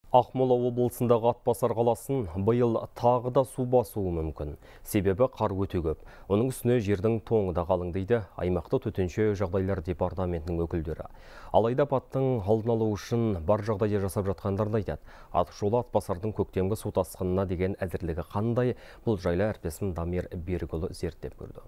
Ақмола облысындағы Атбасар қаласын биыл тағы да су басуы мүмкін. Себебі қар өте көп. Оның үстіне жердің тоңы да қалың дейді аймақты төтенше жағдайлар департаментінің өкілдері. Алайда апаттың алдын алу үшін бар жағдайды жасап жатқандарды айтады. Атышулы Атбасардың көктемгі су тасқынына деген әзірлігі қандай? Бұл жайлы әріптесім Дамир Берікұлы зерттеп көрді.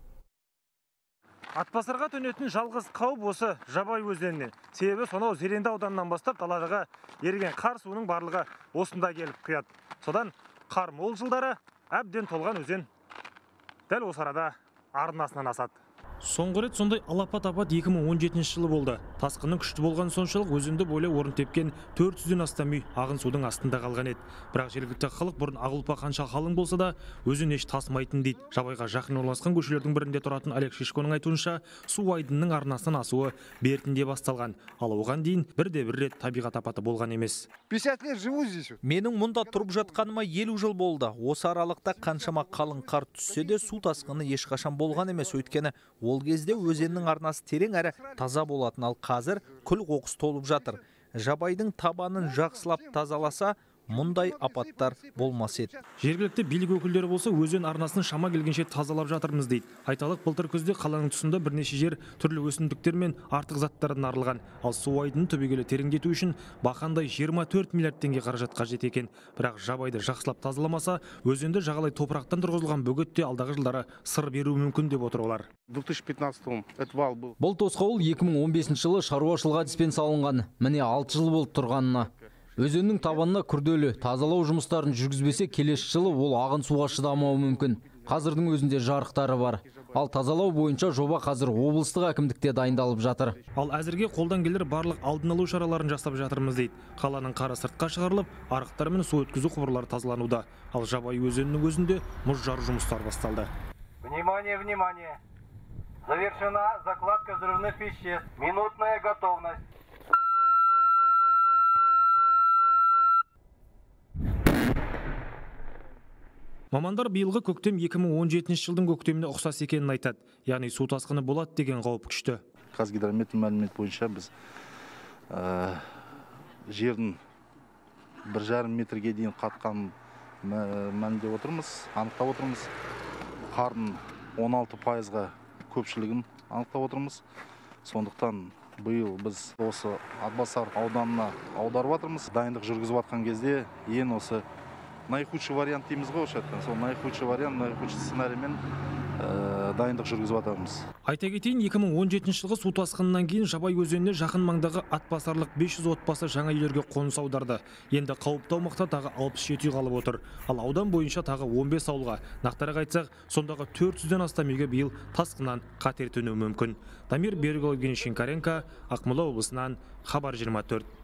Атбасарға төнетін жалғыз қауіп осы Жабай өзеніне. Себебі сонау Зеренді ауданынан бастап даладағы еріген қар суының барлығы осында келіп құяды. Содан қар мол жылдары әбден толған өзен дәл осы арада арнасынан асады. Соңғы рет сондай алапат апат 2017 жылы болды. Тасқынның күшті болған соншалық өзенді бойлай орын тепкен 400-ден астам үй ағын судың астында қалған еді. Бірақ жергілікті халық бұрын Ақ-ұлпа қанша қалың болса да, өзен еш тасымайтын дейді. Жабайға жақын орналасқан көшелердің бірінде тұратын Олег Шишконың айтуынша, су айдынның арнасынан асуы бертінде басталған. Ал оған дейін бірде-бір рет табиғат апаты болған емес. 50 лет живу здесь. Менің мұнда тұрып жатқаныма 50 жыл болды. Осы аралықта қаншама қалың қар түссе де су тасқыны ешқашан болған емес, өйткені ол кезде өзеннің арнасы терең әрі таза болатын, ал қазір күл-қоқыс толып жатыр. Жабайдың табанын жақсылап тазаласа, мұндай апаттар болмас еді. Жергілікті билік өкілдері болса, өзен арнасын шама келгенше тазалап жатырмыз дейді. Айталық, былтыр күзде қаланың тұсында бірнеше жер түрлі өсімдіктер мен артық заттардан арылған. Ал су айдынын түбегейлі тереңдету үшін бақандай 24 миллиард теңге қаражат қажет екен. Бірақ Жабайды жақсылап тазаламаса, өзенді жағалай топырақтан тұрғызылған бөгет те алдағы жылдары сыр беруі мүмкін деп отыр олар. 2015-м этот вал был. Бұл тосқауыл 2015 жылы шаруашылық әдіспен салынған. Міне 6 жыл болып тұрғанына. Өзеннің табанына күрделі тазалау жұмыстарын жүргізбесе, келесі жылы ол ағын суға шыдамауы мүмкін. Қазірдің өзінде жарықтары бар. Ал тазалау бойынша жоба қазір облыстық әкімдікте дайындалып жатыр. Ал әзірге қолдан келер барлық алдын алу шараларын жасап жатырмыз дейді. Қаланың қары сыртқа шығарылып, арықтар мен су өткізу құбырлары тазалануда. Ал Жабай өзенінің өзінде мұз жару жұмыстары басталды. Внимание, внимание! Завершена закладка взрывных веществ. Минутная готовность. Мамандар биылғы көктем 2017 жылдың көктеміне ұқсас екенін айтады. Яғни су тасқыны болады деген қауіп күшті. Қазгидромет мәлімет бойынша біз жердің 1,5 метрге дейін қатқан мәлімдеп отырмыз, анықтап отырмыз. Қардың 16%-ға көпшілігін анықтап отырмыз. Сондықтан биыл біз осы Атбасар ауданына аударып жатырмыз. Дайындық жүргізіп жатқан кезде ең осы наихудший вариант дейміз ғой, сол наихудший вариант, наихудший сценариймен дайындық жүргізіп жатырмыз. Айта кетейін, 2017 жылғы су тасқынынан кейін Жабай өзеніне жақын маңдағы Атбасарлық 500 отбасы жаңа үйлерге қоныс аударды. Енді қауіпті аумақта тағы 67 үй қалып отыр. Ал аудан бойынша тағы 15 ауылға. Нақтырақ айтсақ, сондағы 400-ден астам үйге биыл тасқыннан қатер төнуі мүмкін. Дамир Берікұлы, Евгений Шинкаренко, Ақмола облысынан, Хабар 24.